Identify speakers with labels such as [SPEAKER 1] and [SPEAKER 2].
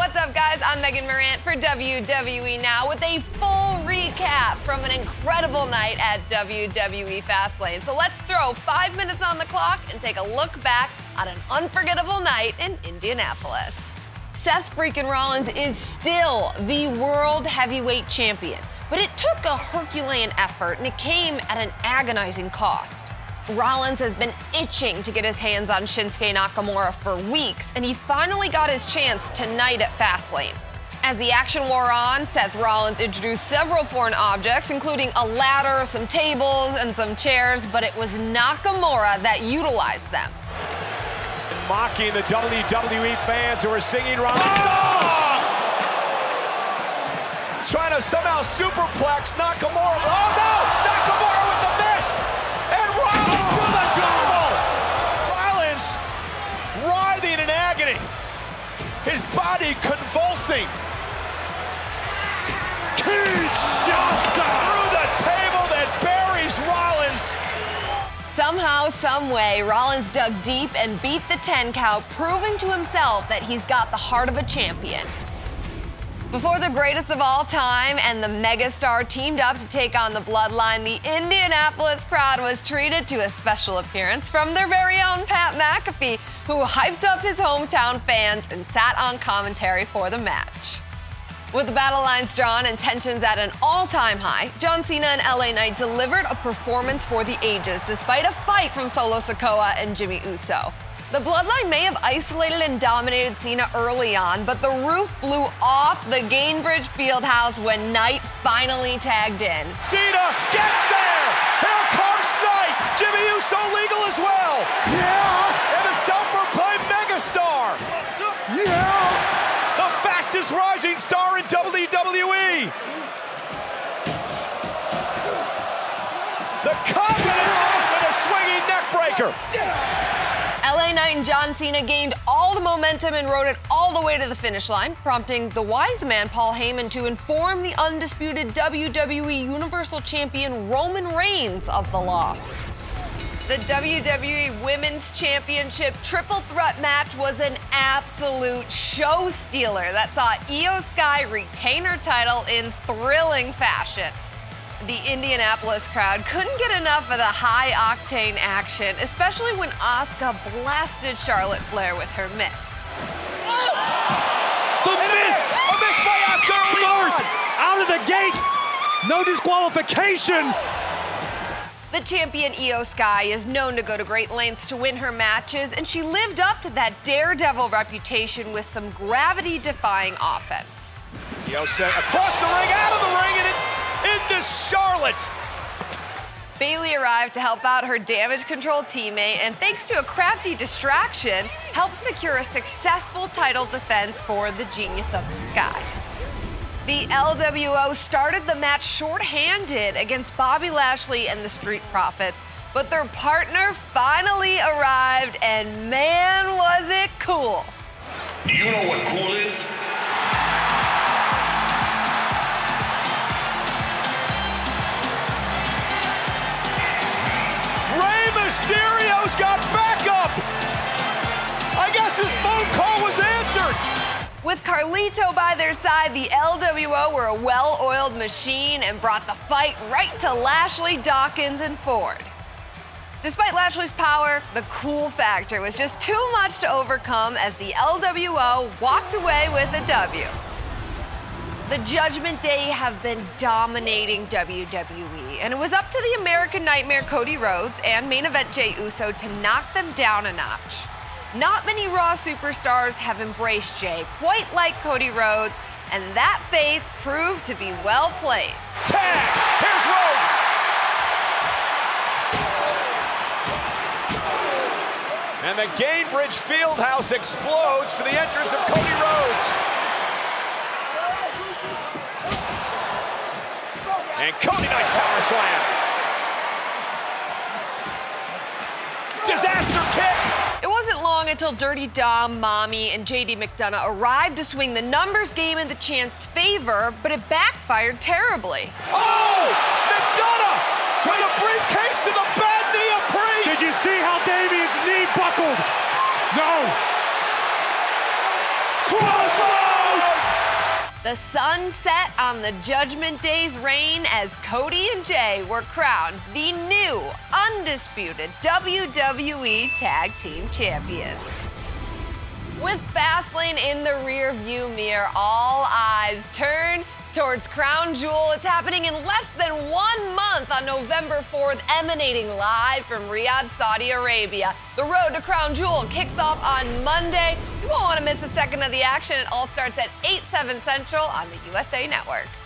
[SPEAKER 1] What's up, guys? I'm Megan Morant for WWE Now with a full recap from an incredible night at WWE Fastlane. So let's throw 5 minutes on the clock and take a look back on an unforgettable night in Indianapolis. Seth Freakin Rollins is still the World Heavyweight Champion, but it took a Herculean effort and it came at an agonizing cost. Rollins has been itching to get his hands on Shinsuke Nakamura for weeks, and he finally got his chance tonight at Fastlane. As the action wore on, Seth Rollins introduced several foreign objects, including a ladder, some tables, and some chairs, but it was Nakamura that utilized them.
[SPEAKER 2] Mocking the WWE fans who are singing Rollins' song! Trying to somehow superplex Nakamura. Oh no! Nakamura with the mist! And Rollins to the double! Rollins writhing in agony. His body convulsing. Kinshasa through the table that buries Rollins.
[SPEAKER 1] Somehow, someway, Rollins dug deep and beat the 10 count, proving to himself that he's got the heart of a champion. Before the greatest of all time and the megastar teamed up to take on the Bloodline, the Indianapolis crowd was treated to a special appearance from their very own Pat McAfee, who hyped up his hometown fans and sat on commentary for the match. With the battle lines drawn and tensions at an all-time high, John Cena and LA Knight delivered a performance for the ages, despite a fight from Solo Sikoa and Jimmy Uso. The Bloodline may have isolated and dominated Cena early on, but the roof blew off the Gainbridge Fieldhouse when Knight finally tagged in.
[SPEAKER 2] Cena gets there! Here comes Knight! Jimmy Uso legal as well! Yeah! And the self-proclaimed megastar! Yeah! The fastest rising star in WWE! The Covenant with a swinging neckbreaker!
[SPEAKER 1] LA Knight and John Cena gained all the momentum and rode it all the way to the finish line, prompting the wise man Paul Heyman to inform the undisputed WWE Universal Champion Roman Reigns of the loss. The WWE Women's Championship Triple Threat match was an absolute show stealer that saw Io Sky retain her title in thrilling fashion. The Indianapolis crowd couldn't get enough of the high-octane action, especially when Asuka blasted Charlotte Flair with her mist.
[SPEAKER 2] The mist! A miss by Asuka!
[SPEAKER 3] Smart! Out of the gate! No disqualification!
[SPEAKER 1] The champion Io Sky is known to go to great lengths to win her matches, and she lived up to that daredevil reputation with some gravity-defying offense.
[SPEAKER 2] Io sent across the ring, out of the ring, and into Charlotte.
[SPEAKER 1] Bayley arrived to help out her damage control teammate, and thanks to a crafty distraction, helped secure a successful title defense for the Genius of the Sky. The LWO started the match shorthanded against Bobby Lashley and the Street Profits, but their partner finally arrived, and man, was it cool.
[SPEAKER 4] Do you know what cool is?
[SPEAKER 2] Mysterio's got backup! I guess his phone call was answered!
[SPEAKER 1] With Carlito by their side, the LWO were a well-oiled machine and brought the fight right to Lashley, Dawkins, and Ford. Despite Lashley's power, the cool factor was just too much to overcome as the LWO walked away with a W. The Judgment Day have been dominating WWE, and it was up to the American Nightmare Cody Rhodes and main event Jey Uso to knock them down a notch. Not many Raw superstars have embraced Jey quite like Cody Rhodes, and that faith proved to be well placed.
[SPEAKER 2] Tag! Here's Rhodes! And the Gainbridge Fieldhouse explodes for the entrance of Cody Rhodes. And Cody, nice power slam. Disaster kick.
[SPEAKER 1] It wasn't long until Dirty Dom, Mommy, and JD McDonough arrived to swing the numbers game in the Champ's favor, but it backfired terribly.
[SPEAKER 2] Oh! McDonough with a briefcase to the bad knee of Priest.
[SPEAKER 3] Did you see how Damian's knee buckled? No.
[SPEAKER 2] Crossroads!
[SPEAKER 1] The sun set on the Judgment Day's reign as Cody and Jay were crowned the new, undisputed WWE Tag Team Champions. With Fastlane in the rearview mirror, all eyes turn towards Crown Jewel. It's happening in less than 1 month on November 4th, emanating live from Riyadh, Saudi Arabia. The road to Crown Jewel kicks off on Monday. You won't want to miss a second of the action. It all starts at 8/7 Central on the USA Network.